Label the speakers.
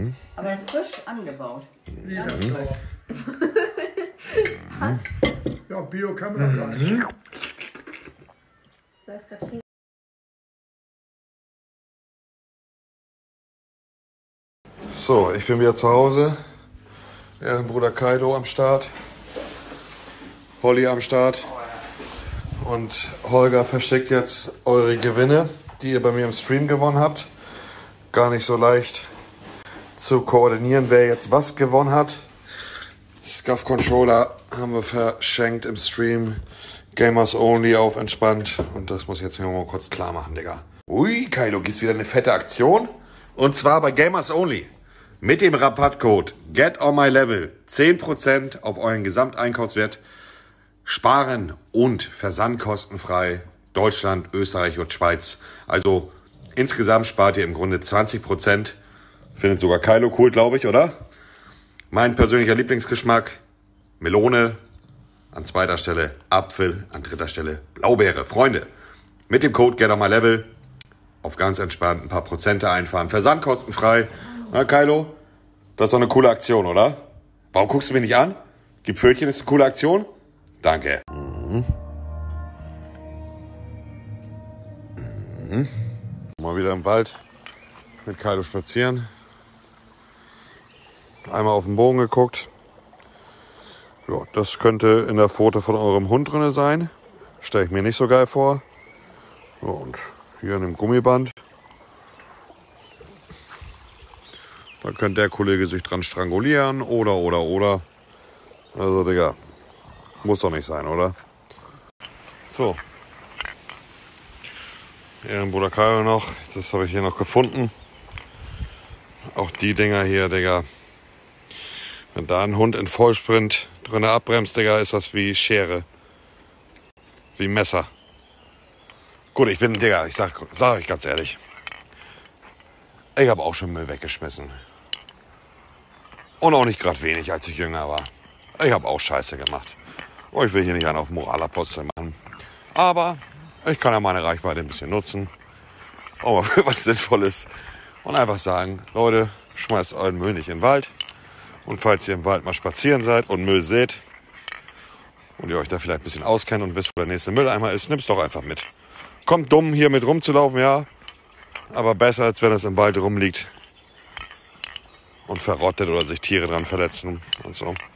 Speaker 1: Aber frisch angebaut.
Speaker 2: Ja, ja, Bio kann man doch gar nicht.
Speaker 3: So, ich bin wieder zu Hause. Ehrenbruder Kaido am Start. Holly am Start. Und Holger verschickt jetzt eure Gewinne, die ihr bei mir im Stream gewonnen habt. Gar nicht so leicht zu koordinieren, wer jetzt was gewonnen hat. Scuff Controller haben wir verschenkt im Stream. Gamers Only auf entspannt. Und das muss ich jetzt mal kurz klar machen, Digga. Ui, Kaido, gibt's wieder eine fette Aktion. Und zwar bei Gamers Only. Mit dem Rabattcode GetOnMyLevel 10% auf euren Gesamteinkaufswert sparen und versandkostenfrei Deutschland, Österreich und Schweiz. Also insgesamt spart ihr im Grunde 20%. Findet sogar Kylo cool, glaube ich, oder? Mein persönlicher Lieblingsgeschmack, Melone. An zweiter Stelle Apfel, an dritter Stelle Blaubeere. Freunde, mit dem Code GetOnMyLevel auf ganz entspannt ein paar Prozente einfahren. Versandkostenfrei. Na, Kylo, das ist doch eine coole Aktion, oder? Warum guckst du mich nicht an? Gib Pfötchen, ist eine coole Aktion? Danke. Mal wieder im Wald mit Kylo spazieren. Einmal auf den Bogen geguckt. Ja, das könnte in der Pfote von eurem Hund drin sein. Stelle ich mir nicht so geil vor. Ja, und hier in dem Gummiband. Da könnte der Kollege sich dran strangulieren oder. Also, Digga, muss doch nicht sein, oder? So. Ehrenbruder Kaido noch. Das habe ich hier noch gefunden. Auch die Dinger hier, Digga. Wenn da ein Hund in Vollsprint drin abbremst, Digga, ist das wie Schere. Wie Messer. Gut, ich bin, Digga, sag euch ganz ehrlich. Ich habe auch schon Müll weggeschmissen. Und auch nicht gerade wenig, als ich jünger war. Ich habe auch Scheiße gemacht. Oh, ich will hier nicht einen auf Moralapostel machen. Aber ich kann ja meine Reichweite ein bisschen nutzen. Auch mal für was Sinnvolles. Und einfach sagen, Leute, schmeißt euren Müll nicht in den Wald. Und falls ihr im Wald mal spazieren seid und Müll seht und ihr euch da vielleicht ein bisschen auskennt und wisst, wo der nächste Mülleimer ist, nimmt's doch einfach mit. Kommt dumm, hier mit rumzulaufen, ja. Aber besser, als wenn es im Wald rumliegt und verrottet oder sich Tiere dran verletzen und so.